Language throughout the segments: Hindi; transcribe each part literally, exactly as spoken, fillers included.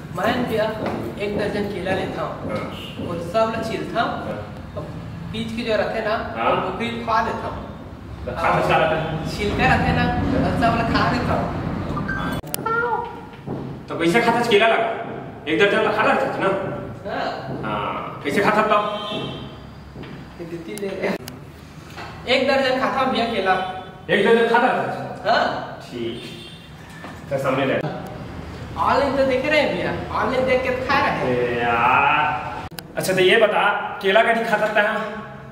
मैं भैया एक दर्जन केला लेता हूँ और सब लोग छीलता हूँ, बीच की जो रहते ना वो भी खा देता हूँ, छीलते रहते ना सब लोग खा देता हूँ। तो कैसे खाता केला लगा? एक दर्जन खा रहा था ना? हाँ, कैसे खाता था? एक दर्जन खाता हूँ भैया केला। एक दर्जन खाता था? हाँ ठीक, तो सामने ले। ऑनलाइन तो देख रहे हैं भैया, ऑनलाइन देख के खा रहे हैं यार। अच्छा तो ये बता, केला का खा सकता है?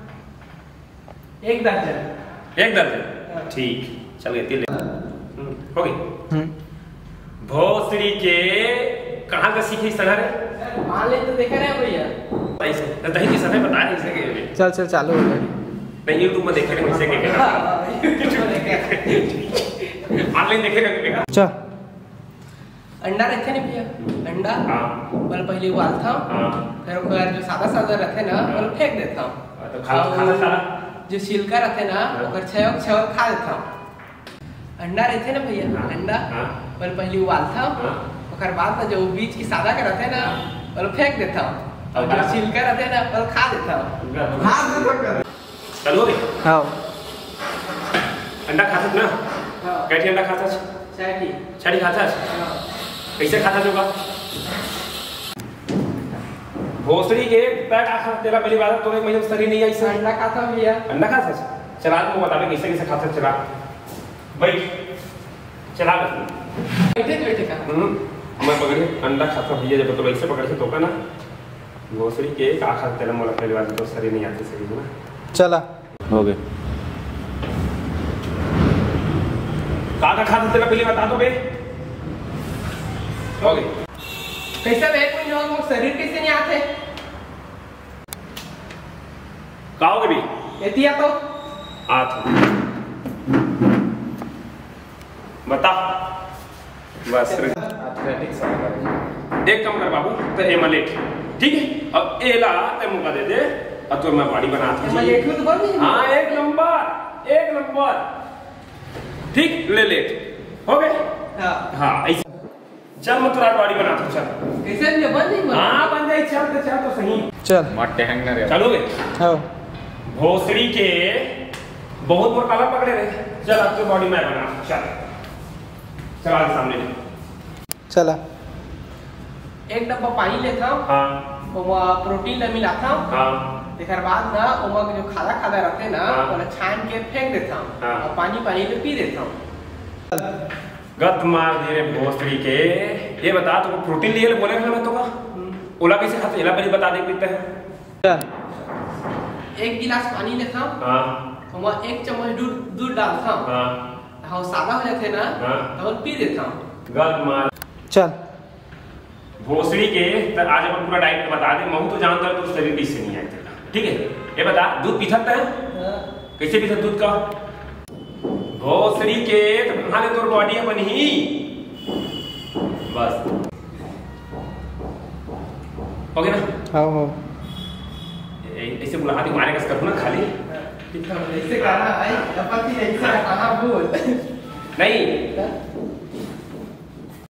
एक दर्जन। एक दर्जन? ठीक, चल गए ले। हो गई। भोसड़ी के कहाँ का सीखी सनर? ऑनलाइन तो देख रहे हैं भैया। ऐसे तो दही की सनर बता रहे इसे के। चल चल चालू हो गया। नहीं यूट्यूब में देख रहे हैं इसे के। ऑनलाइन देखेगा क्या? अच्छा अंडा रखे नहीं भैया, अंडा हाँ पहले पहले उबालता हूँ, हाँ फिर ओकर जो सादा सादा रखे ना वो फेंक देता हूँ, तो खा खाना सारा जो छिलका रखे ना ओकर छेव छेव खा देता हूँ। अंडा रहते ना भैया, अंडा पहले पहले उबालता हूँ, ओकर बाद ना जो बीच की सादा के रहते ना वो फेंक देता हूँ, और जो छिलका रहते ना वो खा देता हूँ। चलो हाँ अंडा खाता ना? कैसे अंडा खाता? चाटी चाटी खाता? कैसे खाता होगा? भोसड़ी के पैक आखा तेरा पहली बात तो एक महीने शरीर नहीं आई। अंडा खाता भैया। अंडा खाता? चला तुम बता दे कैसे कैसे खाता? चला भाई चला बैठे बैठे का मैं पकड़े अंडा खाता भैया जब तो वैसे पकड़ से तो का ना भोसड़ी के आखा तेरा मोला पहली बात तो शरीर नहीं आती सही ना। चला हो गए। का का खाता तेरा पहले बता दो बे। हो गए। कैसे बे कोई लोग शरीर कैसे नहीं आते? काओगे भी? एतिया तो आठ बता बस एथलेटिक्स एक कम कर बाबू तो एमलेट ठीक है। अब एला ते मुका दे दे अब तो मैं बॉडी बनाता हूं। एमलेट तो बन नहीं। हां एक नंबर एक नंबर ठीक ले ले हो गए। हां हां ऐसे चल मैं तुरा बॉडी बनाता हूं। चल कैसे भी बन नहीं। हां बन जाए। चल तो चल तो सही चल मट्टे हैंगर है चलोगे? हां भोसड़ी के बहुत मोर काला पकड़े रहे। चल अब तो बॉडी मैं बना। चल चल आगे सामने चला। एक डब्बा पानी लेता हूँ, हाँ वो प्रोटीन मिलाता हूँ, हाँ एक बाद ना वो जो खादा खादा रहते ना हाँ। वो छान के फेंक देता हूँ हाँ। और पानी पानी में पी देता हूँ। गत मार दे रे भोसड़ी के। ये बता तो प्रोटीन लिए बोले ना मैं तो का ओला कैसे खाते? एला पहले बता दे पीते हैं। एक गिलास पानी लेता हूँ, हाँ वो एक चम्मच दूध दूध डालता हूँ, हाँ हाँ सादा हो जाते ना हाँ। तो पी देता हूँ। गत मार चल भोसड़ी के तो आज अपन पूरा डाइट बता दे। महू तो जानता है तो शरीर कैसे नहीं आए तेरा ठीक है। ये बता दूध पीता है? कैसे पीता दूध का? भोसड़ी के तो कहाँ ले तोर बॉडी है बनी ही बस हो गया ना? हाँ हाँ ऐसे बुला हाथी मारे कस करूँ ना खाली ऐसे कहा भाई अपनी ऐसे कहा बोल नहीं